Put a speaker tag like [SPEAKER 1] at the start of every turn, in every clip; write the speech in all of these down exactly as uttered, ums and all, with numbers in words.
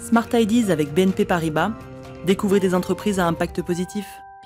[SPEAKER 1] Smart Ideas avec B N P Paribas. Découvrez des entreprises à impact positif.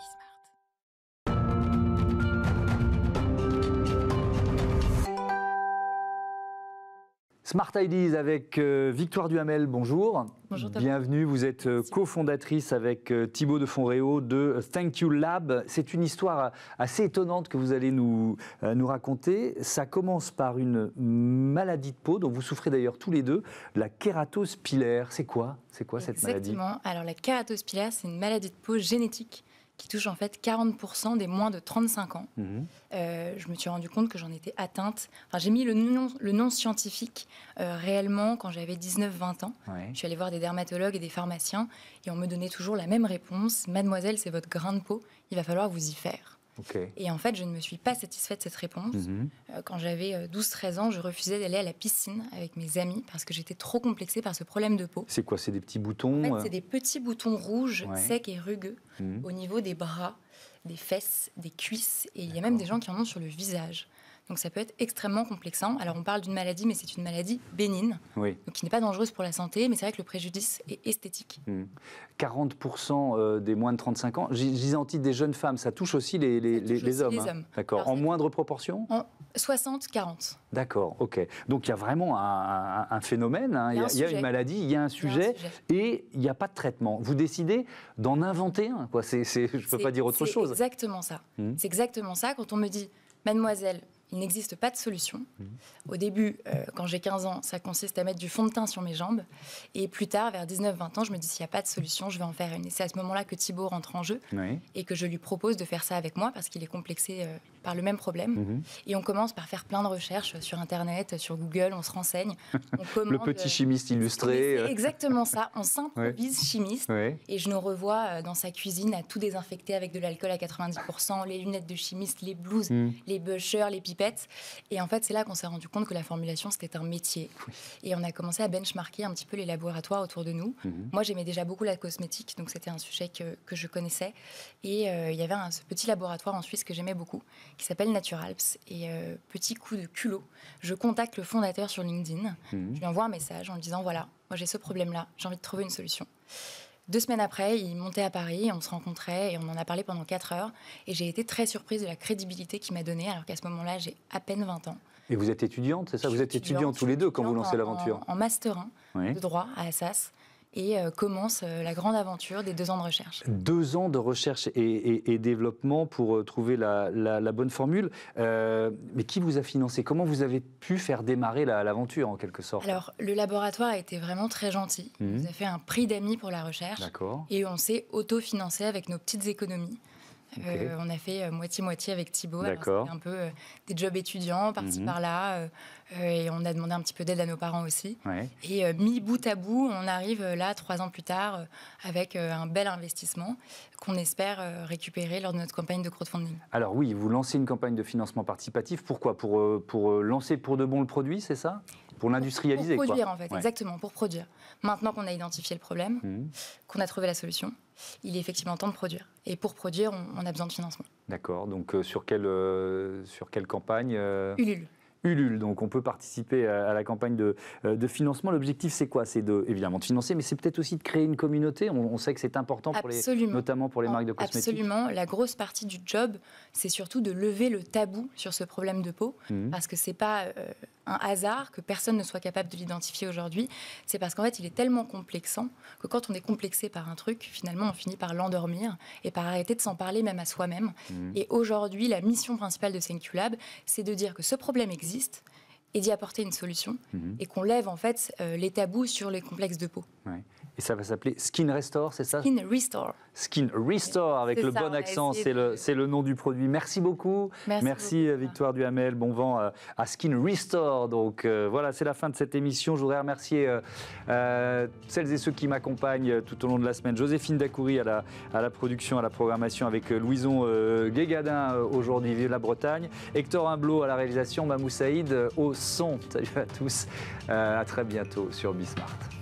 [SPEAKER 2] Smart Ideas avec euh, Victoire Duhamel, bonjour.
[SPEAKER 3] Bonjour.
[SPEAKER 2] Bienvenue, vous êtes euh, cofondatrice avec euh, Thibaut de Fonréau de Thank You Lab. C'est une histoire assez étonnante que vous allez nous, euh, nous raconter. Ça commence par une maladie de peau dont vous souffrez d'ailleurs tous les deux, la kératose pilaire. C'est quoi, c'est quoi cette maladie?
[SPEAKER 3] Exactement. Alors la kératose pilaire, c'est une maladie de peau génétique qui touche en fait quarante pour cent des moins de trente-cinq ans. Mmh. Euh, je me suis rendu compte que j'en étais atteinte. Enfin, j'ai mis le nom, le nom scientifique euh, réellement quand j'avais dix-neuf vingt ans. Ouais. Je suis allée voir des dermatologues et des pharmaciens et on me donnait toujours la même réponse. Mademoiselle, c'est votre grain de peau, il va falloir vous y faire. Okay. Et en fait, je ne me suis pas satisfaite de cette réponse. Mmh. Euh, quand j'avais douze treize ans, je refusais d'aller à la piscine avec mes amis parce que j'étais trop complexée par ce problème de peau.
[SPEAKER 2] C'est quoi? C'est des petits boutons?
[SPEAKER 3] En fait, c'est des petits boutons rouges, ouais. secs et rugueux, mmh. au niveau des bras, des fesses, des cuisses. Et il y a même des gens qui en ont sur le visage. Donc ça peut être extrêmement complexant. Alors on parle d'une maladie, mais c'est une maladie bénigne, oui. donc qui n'est pas dangereuse pour la santé, mais c'est vrai que le préjudice est esthétique. Mmh.
[SPEAKER 2] quarante pour cent des moins de trente-cinq ans, je disais en titre des jeunes femmes, ça touche aussi les, les, touche les,
[SPEAKER 3] aussi
[SPEAKER 2] les hommes.
[SPEAKER 3] Les
[SPEAKER 2] hein.
[SPEAKER 3] hommes.
[SPEAKER 2] D'accord. En moindre proportion?
[SPEAKER 3] En soixante quarante.
[SPEAKER 2] D'accord, ok. Donc il y a vraiment un, un, un phénomène, hein. il, y a, il y a une maladie, il y a un sujet, il y a un sujet. Et il n'y a pas de traitement. Vous décidez d'en inventer un, quoi. C'est, c'est, je ne peux pas dire autre chose.
[SPEAKER 3] C'est exactement ça. Mmh. C'est exactement ça. Quand on me dit, mademoiselle, il n'existe pas de solution. Mmh. Au début, euh, quand j'ai quinze ans, ça consiste à mettre du fond de teint sur mes jambes. Et plus tard, vers dix-neuf vingt ans, je me dis, s'il n'y a pas de solution, je vais en faire une. Et c'est à ce moment-là que Thibaut rentre en jeu oui. et que je lui propose de faire ça avec moi parce qu'il est complexé euh, par le même problème. Mmh. Et on commence par faire plein de recherches sur Internet, sur Google, on se renseigne. On commande,
[SPEAKER 2] le petit chimiste illustré.
[SPEAKER 3] C'est exactement ça. On s'improvise oui. chimiste. Oui. Et je nous revois dans sa cuisine à tout désinfecter avec de l'alcool à quatre-vingt-dix pour cent, les lunettes de chimiste, les blouses, mmh. les blushers, les pipettes. Et en fait, c'est là qu'on s'est rendu compte que la formulation, c'était un métier. Oui. Et on a commencé à benchmarker un petit peu les laboratoires autour de nous. Mmh. Moi, j'aimais déjà beaucoup la cosmétique, donc c'était un sujet que, que je connaissais. Et euh, il y avait un, ce petit laboratoire en Suisse que j'aimais beaucoup, qui s'appelle Naturalps. Et euh, petit coup de culot, je contacte le fondateur sur LinkedIn. Mmh. Je lui envoie un message en lui disant, voilà, moi j'ai ce problème-là, j'ai envie de trouver une solution. Deux semaines après, il montait à Paris, on se rencontrait et on en a parlé pendant quatre heures. Et j'ai été très surprise de la crédibilité qu'il m'a donnée, alors qu'à ce moment-là, j'ai à peine vingt ans.
[SPEAKER 2] Et vous êtes étudiante, c'est ça? Vous êtes étudiante tous les deux quand vous lancez
[SPEAKER 3] en,
[SPEAKER 2] l'aventure?
[SPEAKER 3] En, en master un oui. de droit à Assas. Et euh, commence euh, la grande aventure des deux ans de recherche.
[SPEAKER 2] Deux ans de recherche et, et, et développement pour euh, trouver la, la, la bonne formule. Euh, mais qui vous a financé? Comment vous avez pu faire démarrer la, l'aventure, en quelque sorte?
[SPEAKER 3] Alors, le laboratoire a été vraiment très gentil. Mmh. Il nous a fait un prix d'amis pour la recherche.
[SPEAKER 2] D'accord.
[SPEAKER 3] Et on s'est autofinancé avec nos petites économies. Okay. Euh, on a fait euh, moitié-moitié avec Thibaut. D'accord. C'était un peu euh, des jobs étudiants, par-ci, mmh. par-là. Euh, et on a demandé un petit peu d'aide à nos parents aussi. Ouais. Et euh, mis bout à bout, on arrive euh, là, trois ans plus tard, euh, avec euh, un bel investissement qu'on espère euh, récupérer lors de notre campagne de crowdfunding.
[SPEAKER 2] Alors oui, vous lancez une campagne de financement participatif. Pourquoi? Pour, euh, pour lancer pour de bon le produit, c'est ça? Pour l'industrialiser,
[SPEAKER 3] quoi. Pour produire,
[SPEAKER 2] quoi.
[SPEAKER 3] en fait,
[SPEAKER 2] ouais.
[SPEAKER 3] exactement, pour produire. Maintenant qu'on a identifié le problème, mmh. qu'on a trouvé la solution, il est effectivement temps de produire. Et pour produire, on, on a besoin de financement.
[SPEAKER 2] D'accord. Donc, euh, sur, quelle, euh, sur quelle campagne euh...
[SPEAKER 3] Ulule.
[SPEAKER 2] Ulule, donc on peut participer à la campagne de, de financement. L'objectif, c'est quoi? C'est de, évidemment de financer, mais c'est peut-être aussi de créer une communauté. On, on sait que c'est important, pour les, notamment pour les marques de cosmétiques.
[SPEAKER 3] Absolument. La grosse partie du job, c'est surtout de lever le tabou sur ce problème de peau, mmh. parce que c'est pas euh, un hasard que personne ne soit capable de l'identifier aujourd'hui. C'est parce qu'en fait, il est tellement complexant que quand on est complexé par un truc, finalement, on finit par l'endormir et par arrêter de s'en parler même à soi-même. Mmh. Et aujourd'hui, la mission principale de Thank You Lab, c'est de dire que ce problème existe et d'y apporter une solution mmh. et qu'on lève en fait euh, les tabous sur les complexes de peau.
[SPEAKER 2] Ouais. Et ça va s'appeler Skin Restore, c'est ça?
[SPEAKER 3] Skin Restore.
[SPEAKER 2] Skin Restore, avec
[SPEAKER 3] c'est
[SPEAKER 2] le
[SPEAKER 3] ça,
[SPEAKER 2] bon accent, c'est
[SPEAKER 3] de...
[SPEAKER 2] le, c'est le nom du produit. Merci beaucoup.
[SPEAKER 3] Merci,
[SPEAKER 2] Merci
[SPEAKER 3] beaucoup.
[SPEAKER 2] Victoire Duhamel. Bon vent euh, à Skin Restore. Donc euh, voilà, c'est la fin de cette émission. Je voudrais remercier euh, euh, celles et ceux qui m'accompagnent tout au long de la semaine. Joséphine Dacoury à la, à la production, à la programmation, avec euh, Louison euh, Guégadin euh, aujourd'hui, vive la Bretagne. Hector Humblot à la réalisation, Mamou Saïd euh, au son. Salut à tous. Euh, à très bientôt sur Bismart.